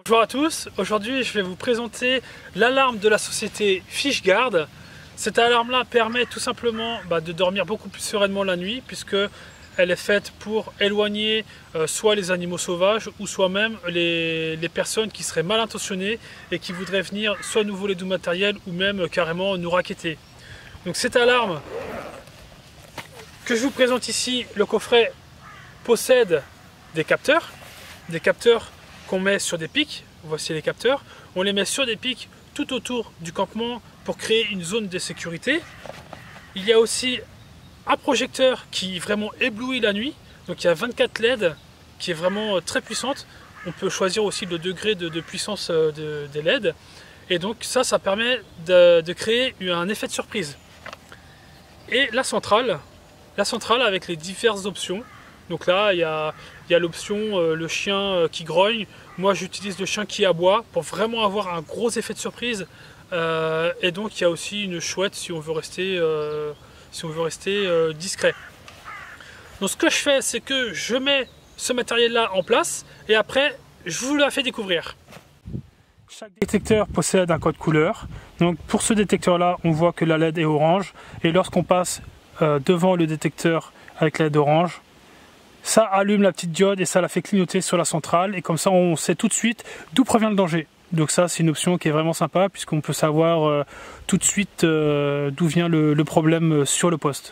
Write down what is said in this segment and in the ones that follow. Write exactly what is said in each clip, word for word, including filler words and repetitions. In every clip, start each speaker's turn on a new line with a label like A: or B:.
A: Bonjour à tous, aujourd'hui je vais vous présenter l'alarme de la société Fishguard. Cette alarme là permet tout simplement bah, de dormir beaucoup plus sereinement la nuit, puisque elle est faite pour éloigner euh, soit les animaux sauvages ou soit même les, les personnes qui seraient mal intentionnées et qui voudraient venir soit nous voler du matériel ou même euh, carrément nous racketter. Donc cette alarme que je vous présente ici, le coffret possède des capteurs, des capteurs qu'on met sur des pics. Voici les capteurs, on les met sur des pics tout autour du campement pour créer une zone de sécurité. Il y a aussi un projecteur qui vraiment éblouit la nuit, donc il y a vingt-quatre L E D qui est vraiment très puissante. On peut choisir aussi le degré de, de puissance de, des L E D, et donc ça, ça permet de, de créer un effet de surprise. Et la centrale, la centrale avec les diverses options. Donc là, il y a, il y a l'option euh, le chien euh, qui grogne. Moi, j'utilise le chien qui aboie pour vraiment avoir un gros effet de surprise. Euh, et donc, il y a aussi une chouette si on veut rester, euh, si on veut rester euh, discret. Donc, ce que je fais, c'est que je mets ce matériel-là en place et après, je vous la fais découvrir. Chaque détecteur possède un code couleur. Donc, pour ce détecteur-là, on voit que la L E D est orange. Et lorsqu'on passe euh, devant le détecteur avec la L E D orange, ça allume la petite diode et ça la fait clignoter sur la centrale, et comme ça on sait tout de suite d'où provient le danger. Donc ça, c'est une option qui est vraiment sympa, puisqu'on peut savoir euh, tout de suite euh, d'où vient le, le problème sur le poste.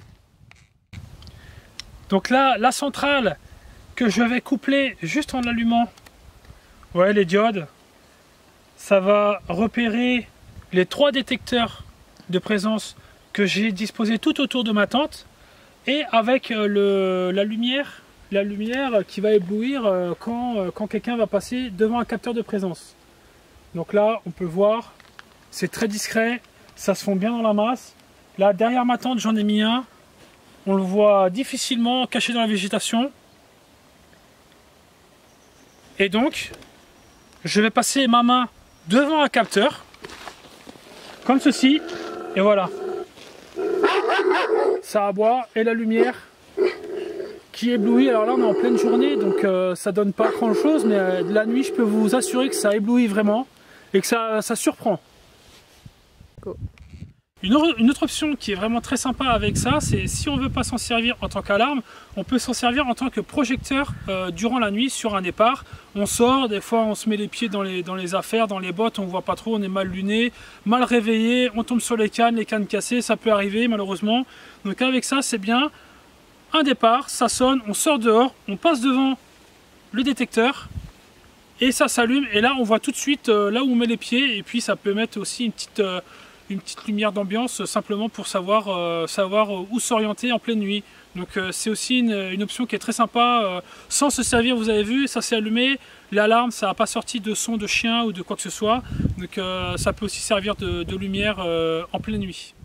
A: Donc là, la centrale que je vais coupler juste en allumant, vous voyez les diodes, ça va repérer les trois détecteurs de présence que j'ai disposés tout autour de ma tente. Et avec le, la lumière, la lumière qui va éblouir quand, quand quelqu'un va passer devant un capteur de présence. Donc là, on peut voir, c'est très discret, ça se fond bien dans la masse. Là, derrière ma tente, j'en ai mis un. On le voit difficilement caché dans la végétation. Et donc, je vais passer ma main devant un capteur, comme ceci, et voilà. Ça aboie, et la lumière qui éblouit. Alors là on est en pleine journée, donc euh, ça donne pas grand chose, mais euh, la nuit je peux vous assurer que ça éblouit vraiment et que ça, ça surprend. Go. Une, une autre option qui est vraiment très sympa avec ça, c'est si on veut pas s'en servir en tant qu'alarme, on peut s'en servir en tant que projecteur euh, durant la nuit sur un départ. On sort, des fois on se met les pieds dans les, dans les affaires, dans les bottes, on voit pas trop, on est mal luné, mal réveillé, on tombe sur les cannes, les cannes cassées, ça peut arriver malheureusement. Donc avec ça, c'est bien un départ, ça sonne, on sort dehors, on passe devant le détecteur et ça s'allume, et là on voit tout de suite euh, là où on met les pieds, et puis ça peut mettre aussi une petite... Euh, une petite lumière d'ambiance simplement pour savoir, euh, savoir où s'orienter en pleine nuit. Donc euh, c'est aussi une, une option qui est très sympa, euh, sans se servir, vous avez vu, ça s'est allumé, l'alarme, ça n'a pas sorti de son de chien ou de quoi que ce soit, donc euh, ça peut aussi servir de, de lumière euh, en pleine nuit.